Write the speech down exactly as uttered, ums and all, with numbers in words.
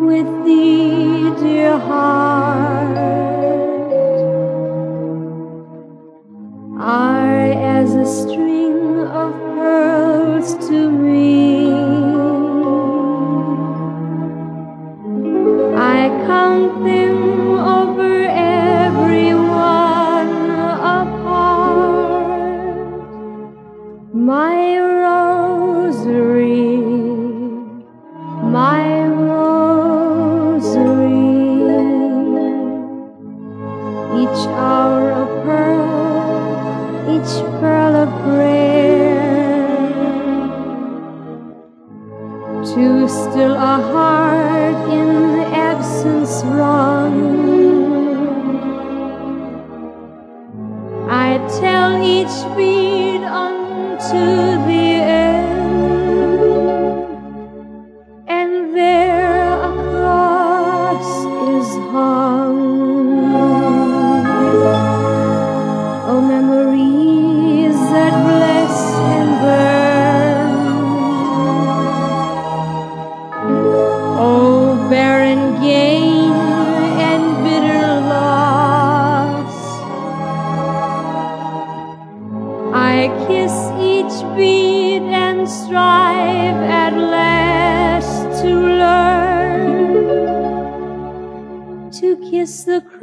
with thee, dear heart, are as a string of pearls to me. I count them over every one apart, my rosary, my rosary. Each hour a pearl, each pearl a prayer, to still a heart in absence wrung. I tell each bead unto the end, and there a cross is hung. Oh, memories that bless and burn, oh, barren gain and bitter loss. I kiss each bead and strive at last to learn to kiss the